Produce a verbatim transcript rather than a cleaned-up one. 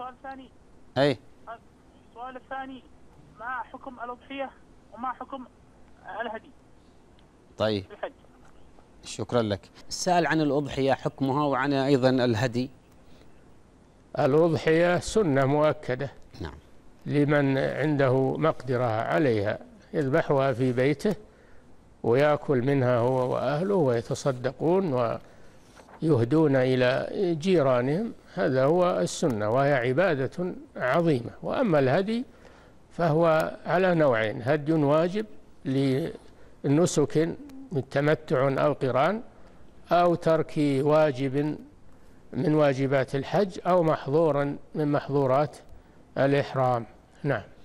سؤال ثاني. أي السؤال الثاني، ما حكم الأضحية وما حكم الهدي؟ طيب الحج. شكرا لك. السائل عن الأضحية حكمها وعن أيضا الهدي. الأضحية سنة مؤكدة. نعم. لمن عنده مقدرة عليها يذبحها في بيته ويأكل منها هو وأهله ويتصدقون ويهدون إلى جيرانهم، هذا هو السنة وهي عبادة عظيمة. وأما الهدي فهو على نوعين: هدي واجب لنسك من تمتع أو قران، أو ترك واجب من واجبات الحج، أو محظورا من محظورات الإحرام. نعم.